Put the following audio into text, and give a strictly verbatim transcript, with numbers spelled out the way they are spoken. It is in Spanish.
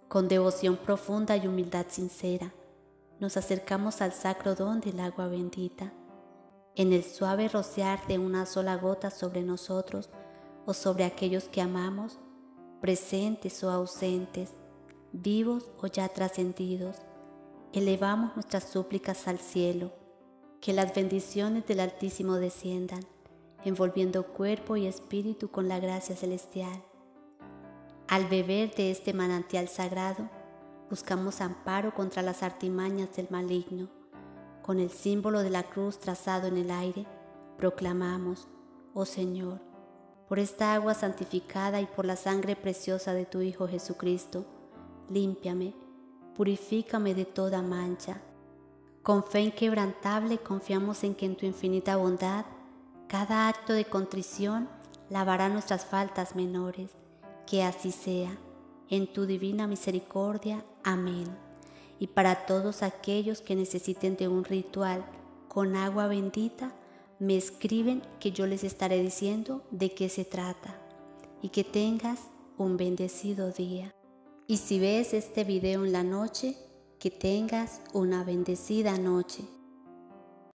Con devoción profunda y humildad sincera, nos acercamos al sacro don del agua bendita. En el suave rociar de una sola gota sobre nosotros o sobre aquellos que amamos, presentes o ausentes, vivos o ya trascendidos, elevamos nuestras súplicas al cielo, que las bendiciones del Altísimo desciendan, envolviendo cuerpo y espíritu con la gracia celestial. Al beber de este manantial sagrado, buscamos amparo contra las artimañas del maligno. Con el símbolo de la cruz trazado en el aire, proclamamos: oh Señor, por esta agua santificada y por la sangre preciosa de tu Hijo Jesucristo, límpiame, purifícame de toda mancha. Con fe inquebrantable confiamos en que en tu infinita bondad, cada acto de contrición lavará nuestras faltas menores. Que así sea, en tu divina misericordia. Amén. Y para todos aquellos que necesiten de un ritual con agua bendita, me escriben que yo les estaré diciendo de qué se trata. Y que tengas un bendecido día. Y si ves este video en la noche, que tengas una bendecida noche.